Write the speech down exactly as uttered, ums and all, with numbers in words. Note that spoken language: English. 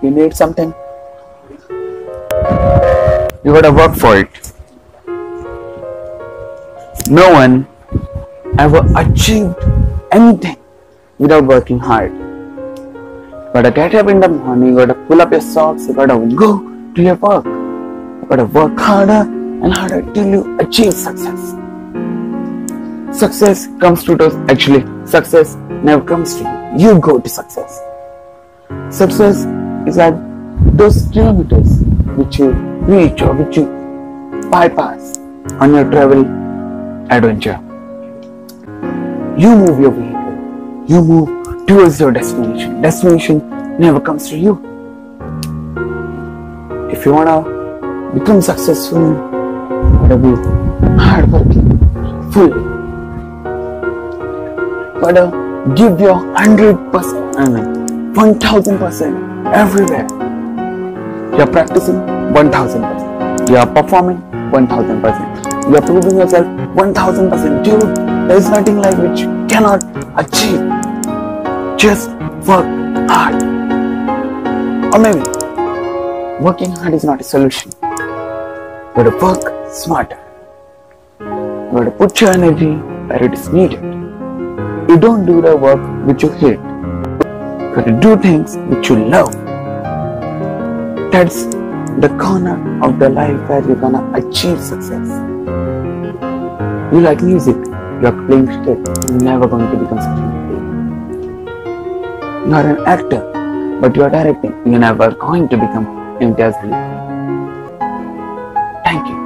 you need something, you gotta work for it. No one ever achieved anything without working hard. You gotta get up in the morning, you gotta pull up your socks, you gotta go to your work. You gotta work harder and harder till you achieve success. Success comes to us, actually, success never comes to you. You go to success. Success is like those kilometers which you reach or which you bypass on your travel adventure. You move your vehicle. You move towards your destination. Destination never comes to you. If you wanna become successful, you gotta be hardworking, fully. You gotta give your hundred percent, I mean, one thousand percent everywhere. You are practicing one thousand percent. You are performing one thousand percent. You are proving yourself one thousand percent. Dude, there is nothing like which you cannot achieve. Just work hard. Or maybe working hard is not a solution. You gotta work smarter. You gotta put your energy where it is needed. You don't do the work which you hate. You gotta do things which you love. That's the corner of the life where you're gonna achieve success. You like music, you're playing cricket, you're never going to become such a player. You are an actor, but you are directing, you're never going to become Imtiaz Ali. Thank you.